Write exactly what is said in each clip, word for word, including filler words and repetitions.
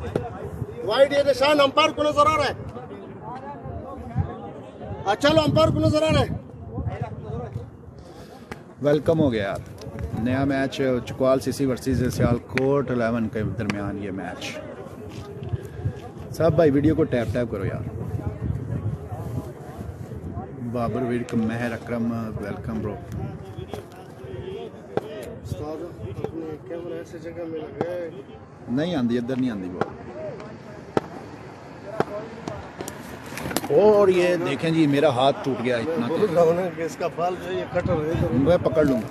Wide ये निशान umpire को नजर आ रहा है। अच्छा लो अंपायर को नजर आ रहा है। वेलकम हो गया यार, नया match Chakwal CC versus Sialkot eleven के दरमियान ये मैच। सब भाई वीडियो को टैप टैप करो यार। Babar Virk Mahar Akram welcome bro. Camera ऐसी जगह में लगे नहीं आंदी, इधर नहीं आंदी बॉल। और ये देखें जी मेरा हाथ टूट गया इतना बोल रहा हूं ना कि इसका बाल जो है ये कटर है, मैं पकड़ लूँगा।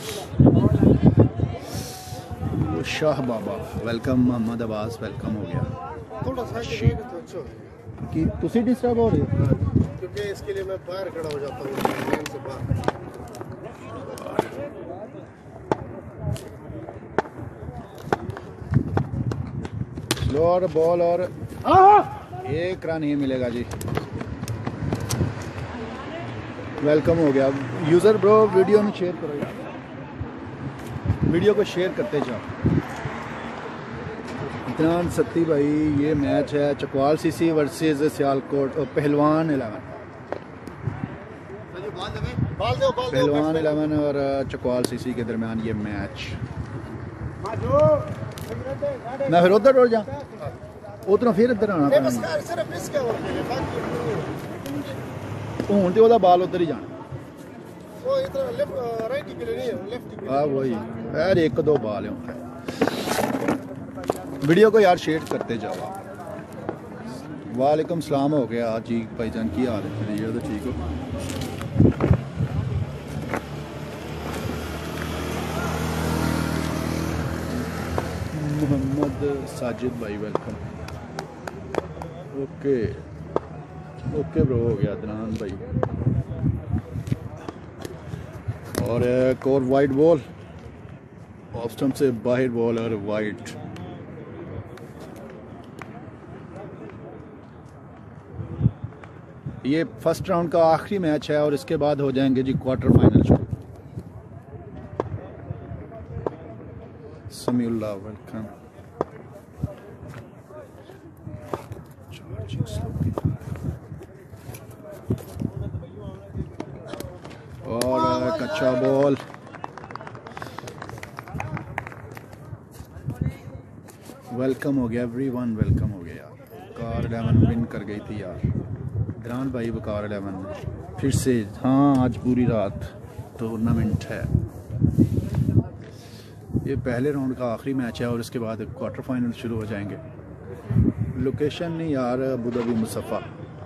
शाह बाबा वेलकम, मोहम्मद अब्बास वेलकम हो गया। थोड़ा सा आगे तो अच्छा है कि तुसी डिस्टर्ब हो रहे हो क्योंकि इसके लिए मैं बाहर खड़ा हो जाता हूँ लाइन से बाहर। स्लो और बॉल और एक रन ही मिलेगा जी। वेलकम हो गया यूजर ब्रो। वीडियो में शेयर करो यार, वीडियो को शेयर करते जाओ। इतनान सत्ती भाई ये मैच है चकवाल सीसी वर्सेस सियालकोट पहलवान इलेवन। पहलवान इलेवन और चकवाल सीसी के दरमियान ये मैच। मैं फिर उधर उड़ जा उधरों फिर इधर आना पैना। हूं तो ओदा बाल उधर ही जाना। हाँ वही यार, एक दो बाल है। वीडियो को यार शेयर करते जाओ। वालेकुम सलाम हो गया जी भाईजान, की हाल है? ये तो ठीक हो। मोहम्मद साजिद भाई वेलकम। ओके ओके ब्रो हो गया अदनान भाई। और एक और वाइट बॉल ऑफ स्टंप से बाहर बॉल और वाइट। ये फर्स्ट राउंड का आखिरी मैच है और इसके बाद हो जाएंगे जी क्वार्टर फाइनल शुरू। समीउल्लाह वेलकम। और कच्चा बॉल वेलकम हो गया एवरीवन, वेलकम हो गया यार। कार इलेवन विन कर गई थी यार इमरान भाई। बकार इलेवन फिर से, हाँ आज पूरी रात टूर्नामेंट है। ये पहले राउंड का आखिरी मैच है और इसके बाद क्वार्टर फाइनल शुरू हो जाएंगे। लोकेशन नहीं यार, अबू धाबी मुसफ़ा।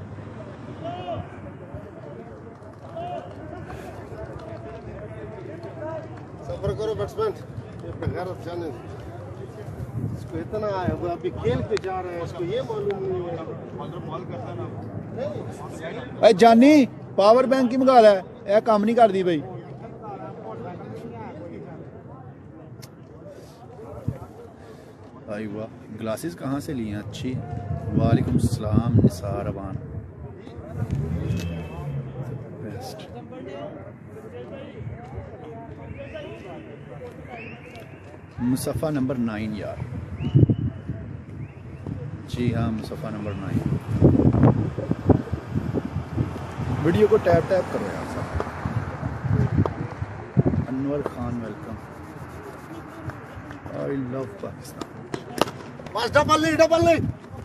सफर करो बैट्समैन, ये बगैर जाने इसको इतना है, वो अभी खेल पे जा रहे हैं, इसको ये मालूम नहीं है। बॉल करता ना ए जानी पावर बैंक की मंगा लै, यह काम नहीं कर दी भाई। भाई वाह, ग्लासेस कहाँ से लिए हैं? अच्छी। वालेकुम सलाम Nisar Aban best. Musfa number nine यार। जी हाँ मुसफ़ा नंबर नाइन। वीडियो को टैप टैप करो यार सब। Anwar Khan welcome. I love Pakistan. बस डबल नहीं, डबल नहीं।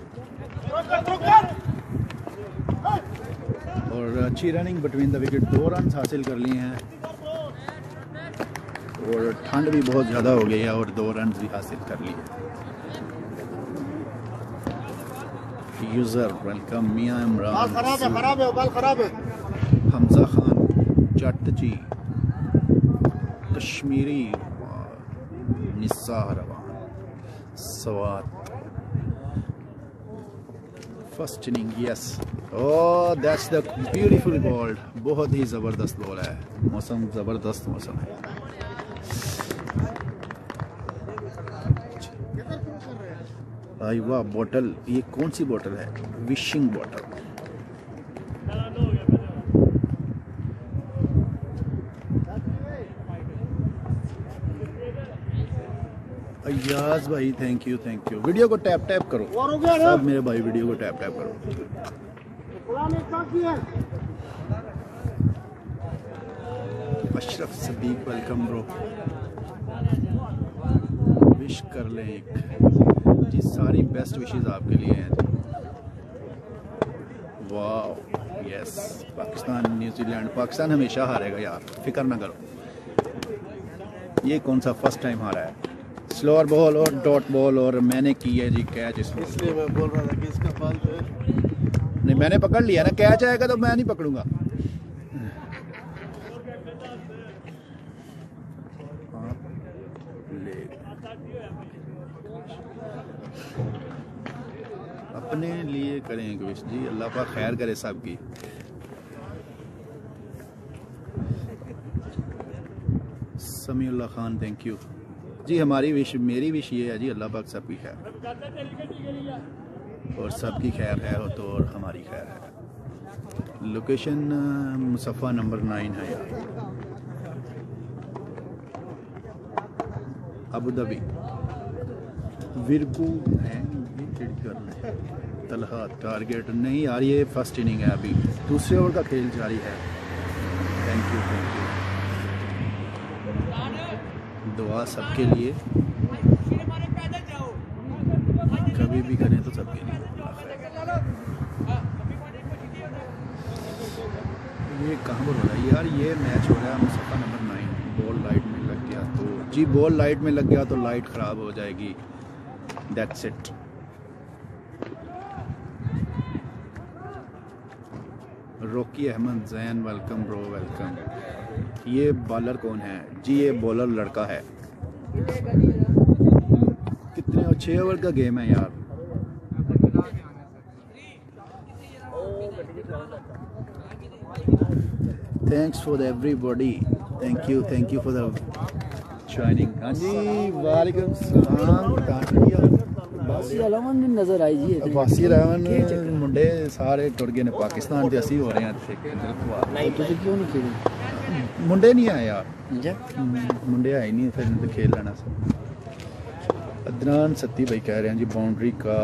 और अच्छी रनिंग बिटवीन द विकेट, दो रन हासिल कर लिए हैं और ठंड भी बहुत ज़्यादा हो गई है और दो रन भी हासिल कर लिए। User welcome. मियां इमरान खराब है, खराब है, बाल खराब है। हमजा खान जट जी कश्मीरी निसार सवात first inning. Yes oh that's the beautiful ball. बहुत ही ज़बरदस्त बॉल है। मौसम ज़बरदस्त मौसम है। भाई वाह, बोतल ये कौन सी बोतल है? विशिंग बोतल। यास भाई thank you thank you. Video को टैप टैप करो और हो गया ना? सब मेरे भाई वीडियो को टैप टैप करो। पुराने का की है Ashraf Sadiq welcome bro. Wish कर लें एक जी, सारी बेस्ट विशेस आपके लिए हैं जी। वाह यस, पाकिस्तान न्यूजीलैंड, पाकिस्तान हमेशा हारेगा यार, फिक्र ना करो। ये कौन सा फर्स्ट टाइम हारा है? स्लोअर बॉल और डॉट बॉल और मैंने की है जी कैच, इसमें इसलिए मैं बोल रहा था कि इसका बॉल जो है नहीं मैंने पकड़ लिया ना, कैच आएगा तो मैं नहीं पकड़ूंगा। अपने लिए करें विश जी, अल्लाह पाक खैर करे सबकी। समीउल्लाह खान थैंक यू जी। हमारी विश, मेरी विश ये है जी, अल्लाह पाक सबकी खैर और सबकी खैर है तो और हमारी खैर है। लोकेशन मुसफ़ा नंबर नाइन है यार, अबू धाबी। विरकू है तलहा टारगेट नहीं यार, ये फर्स्ट इनिंग है, अभी दूसरे ओवर का खेल जारी है। थैंक यू थैंक यू, दुआ सबके लिए, कभी भी करें तो सबके लिए। ये कहाँ पर हो रहा है यार? ये मैच हो रहा है मुसफ़ा नंबर नाइन, बॉल लाइट में लग गया तो जी, बॉल लाइट में लग गया तो लाइट ख़राब हो जाएगी, दैट्स इट। रोकी Ahmad Jain welcome bro welcome. ये बॉलर कौन है जी? ये बॉलर लड़का है। कितने छः ओवर का गेम है यार। Thanks for everybody, thank you thank you for the joining. हाँ जी वालेकुम सलाम। बासी अलावन भी नजर आई जी। बासी अलावन मुंडे सारे टुर गए ने पाकिस्तान ते, असी हो रहे हैं नहीं तो क्यों नहीं खेले? मुंडे नहीं आए यार, जी मुंडे आए नहीं, फिर तो खेल लेना सब। अदनान सत्ती भाई कह रहे हैं जी बाउंड्री का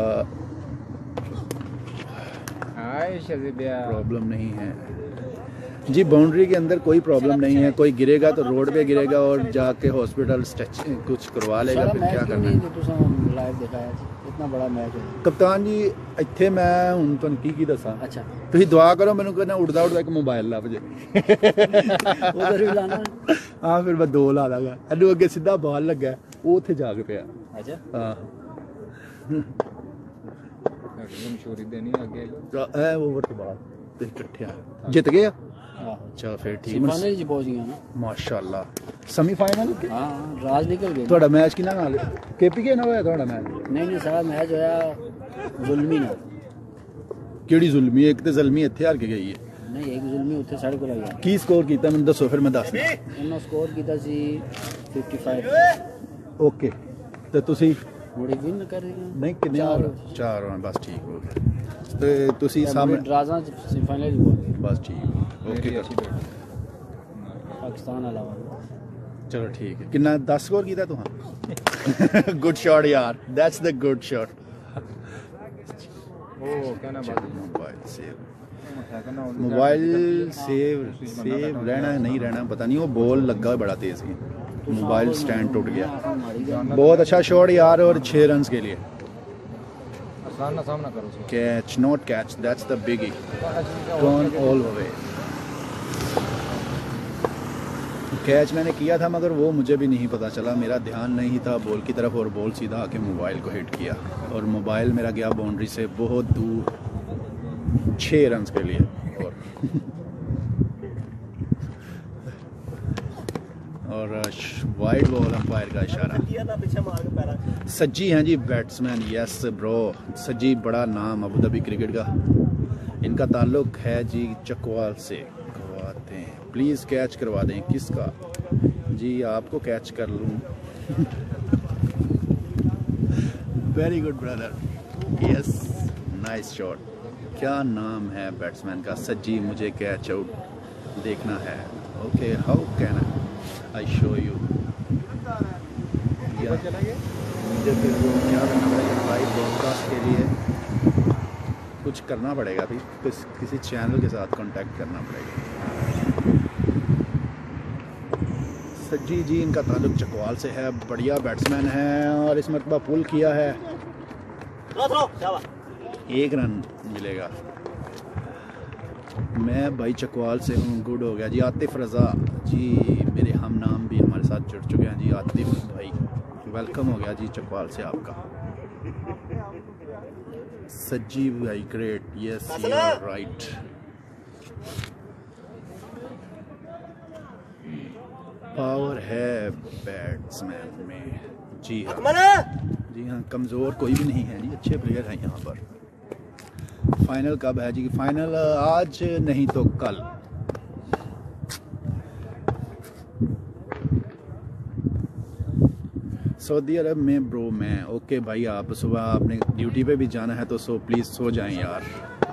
प्रॉब्लम नहीं है जी, बाउंड्री के अंदर कोई प्रॉब्लम नहीं है। कोई गिरेगा तो रोड पे गिरेगा और जाके हॉस्पिटल स्टिच कुछ करवा लेगा, फिर क्या करना है। लाइव दिखाया इतना बड़ा मैच है कप्तान जी, इत्थे मैं हुण तुहानूं की की दसां। अच्छा तुसीं दुआ करो मैनूं कहना उड़दा उड़दा एक मोबाइल लभ जे। उधर भी लाना। हाँ फिर मैं दो ला दांगा। इनू अगे सीधा बॉल लगा, वो उत्थे जाग पिया। अच्छा हाँ मशहूरी देनी आगे ए ओवर तो बाद ते इकट्ठे आ जित गए। अच्छा फिर ठीक फाइनल जी पहुंच गया ना माशाअल्लाह। सेमीफाइनल हां राज निकल गए। ਤੁਹਾਡਾ ਮੈਚ ਕਿਹਨਾਂ ਨਾਲ? केपीके ਨਾਲ ਹੋਇਆ ਤੁਹਾਡਾ ਮੈਚ? नहीं नहीं सारा मैच होया जुल्मी ना। ਕਿਹੜੀ ਜ਼ੁਲਮੀ? ਇੱਕ ਤੇ ਜ਼ਲਮੀ ਇੱਥੇ ਹਾਰ ਕੇ ਗਈ ਹੈ। नहीं एक जुल्मी उत्थे साढ़े को लग गया। ਕੀ ਸਕੋਰ ਕੀਤਾ ਮੈਨੂੰ ਦੱਸੋ ਫਿਰ ਮੈਂ ਦੱਸ ਦਾਂ। ਉਹਨਾਂ ਸਕੋਰ ਕੀਤਾ ਸੀ पचपन। ਓਕੇ ਤੇ ਤੁਸੀਂ ਬੜੀ ਵਿਨ ਕਰ ਰਹੀ ਹੈ। ਨਹੀਂ ਕਿੰਨੇ ਚਾਰ ਚਾਰ ਹੋਣ ਬਸ ਠੀਕ ਹੋ ਗਿਆ। ਤੇ ਤੁਸੀਂ ਸਾਹਮਣੇ ਡਰਾਜ਼ਾ ਸੈਮੀਫਾਈਨਲ ਹੀ ਪਹੁੰਚ गए। बस ठीक ओके पाकिस्तान अलावा चलो ठीक है। कितना दस स्कोर किया तुहां? गुड शॉट यार, दैट्स द गुड शॉट। ओ क्या ना बात, mobile save, mobile save save रहना नहीं रहना पता नहीं, वो बॉल लगा बड़ा तेज ही, मोबाइल स्टैंड टूट गया। बहुत अच्छा शॉट यार, और छः रन के लिए सामना करो। Catch not catch, that's the biggie, turn all way. Catch मैंने किया था मगर वो मुझे भी नहीं पता चला, मेरा ध्यान नहीं था बॉल की तरफ और बॉल सीधा आके मोबाइल को हिट किया और मोबाइल मेरा गया बाउंड्री से बहुत दूर, छः रन के लिए। और और वाइड बॉल अंपायर का इशारा। सज्जी हैं जी बैट्समैन, यस ब्रो। सज्जी बड़ा नाम अबू धाबी क्रिकेट का, इनका ताल्लुक है जी चकवाल से। करवाते हैं प्लीज़, कैच करवा दें। किसका जी? आपको कैच कर लूँ। Very good brother, yes nice shot. क्या नाम है बैट्समैन का? सज्जी। मुझे कैच आउट देखना है। Okay how can I show you? मुझे फिर वो क्या करना पड़ेगा, लाइव ब्रॉडकास्ट के लिए कुछ करना पड़ेगा, फिर किस किसी चैनल के साथ कांटेक्ट करना पड़ेगा। सज्जी जी इनका ताल्लुक चकवाल से है, बढ़िया बैट्समैन है और इस मरतबा पुल किया है, एक रन मिलेगा। मैं भाई चकवाल से हूँ, गुड हो गया जी। आतिफ रज़ा जी मेरे हम नाम भी हमारे साथ जुड़ चुके हैं जी। आतिफ भाई वेलकम हो गया जी चकवाल से आपका। सज्जी भाई great, yes you are right. Power है बैट्समैन में, जी हाँ जी हाँ, कमज़ोर कोई भी नहीं है जी, अच्छे प्लेयर हैं यहाँ पर। फाइनल कब है जी? फाइनल आज नहीं तो कल। सऊदी अरब में ब्रो मैं। ओके भाई, आप सुबह आपने ड्यूटी पे भी जाना है तो सो प्लीज़ सो जाएं यार।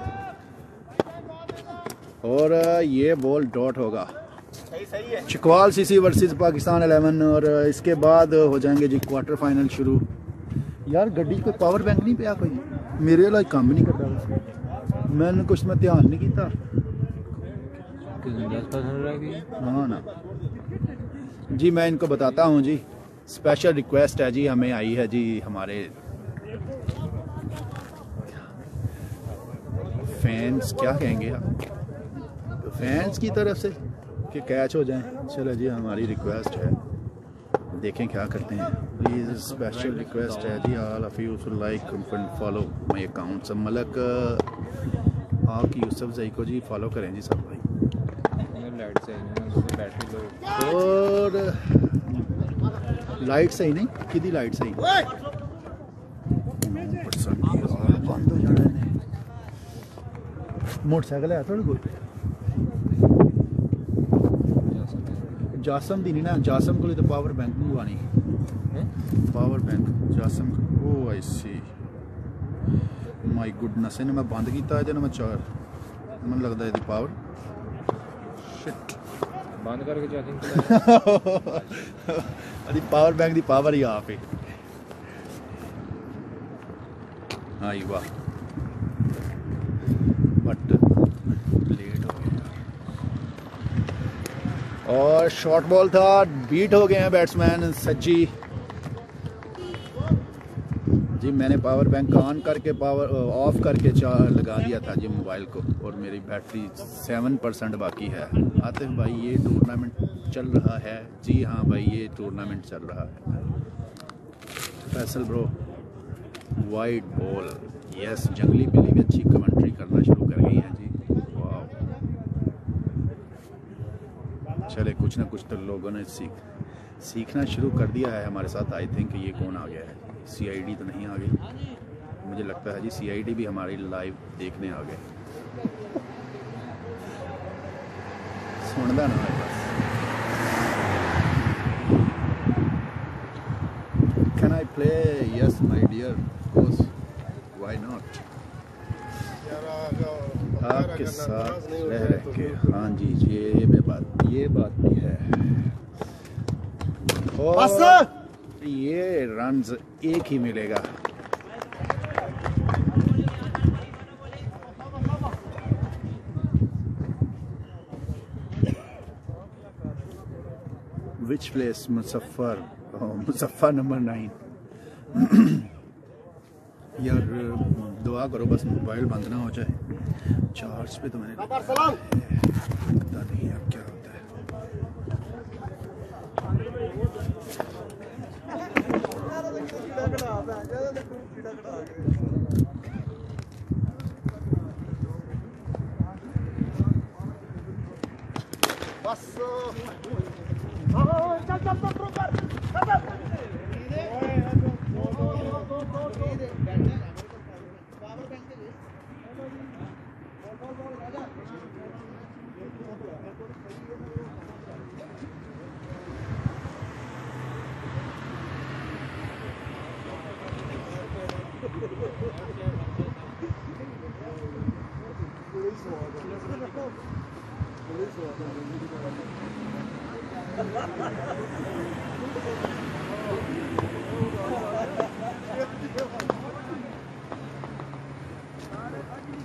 और ये बॉल डॉट होगा। Chakwal CC versus Pakistan eleven, और इसके बाद हो जाएंगे जी क्वार्टर फाइनल शुरू। यार गड्डी कोई पावर बैंक नहीं पिया, कोई मेरे लिए काम नहीं कर रहा, मैंने कुछ में ध्यान नहीं किया। हाँ ना जी, मैं इनको बताता हूँ जी। स्पेशल रिक्वेस्ट है जी, हमें आई है जी हमारे फैंस, क्या कहेंगे आप, फैंस की तरफ से कि कैच हो जाए। चलो जी, हमारी रिक्वेस्ट है, देखें क्या करते हैं। प्लीज़ स्पेशल रिक्वेस्ट है जी, all of you to like and follow my accounts. Malik आपकी यूसुफ जई को जी फॉलो करें जी सब भाई। और लाइट सही नहीं, किदी लाइट सही बंद हो जाना है। मोटरसाइकिल है थोड़ी कोई जासम दी नहीं ना, जासम को तो पावर बैंक नहीं लवानी, पावर बैंक जासम। Oh I see, my goodness, इन्हें मैं बंद किया है मैं चार, मन लगता है पावर शिट बंद करके चार्जिंग अरे पावर बैंक दी पावर ही आप है। आई वाह, बट लेट हो गया और शॉर्ट बॉल था, बीट हो गए हैं बैट्समैन सज्जी जी। मैंने पावर बैंक ऑन करके पावर ऑफ करके चार लगा दिया था जी मोबाइल को, और मेरी बैटरी सेवन परसेंट बाकी है। आतिफ भाई ये टूर्नामेंट चल रहा है जी? हाँ भाई ये टूर्नामेंट चल रहा है। Faisal bro wide ball, yes. जंगली बिल्ली भी अच्छी कमेंट्री करना शुरू कर गई है जी, वाह। चले कुछ ना कुछ तो लोगों ने सीख सीखना शुरू कर दिया है हमारे साथ। आई थिंक ये कौन आ गया है? सीआईडी तो नहीं आ गई, मुझे लगता है जी सीआईडी भी हमारी लाइव देखने आ गए। सुनदा ना है बस। Can I play? Yes my dear, of course, why not. आपके साथ रह रह के, हाँ जी ये बात ये बात भी है। और ये रन्स एक ही मिलेगा। Which place? Muzaffar, Muzaffar number nine. यार दुआ करो बस मोबाइल बंद ना हो जाए। चार्ज पे तो मैंने पता नहीं अब क्या होता है।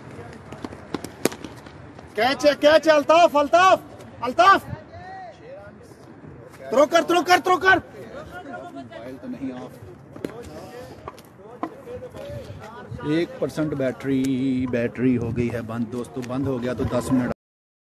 कैच है, कैच है, अल्ताफ अल्ताफ अल्ताफ, थ्रो कर थ्रो कर थ्रो कर। मोबाइल तो नहीं ऑफ। एक परसेंट बैटरी बैटरी हो गई है बंद दोस्तों। बंद हो गया तो दस मिनट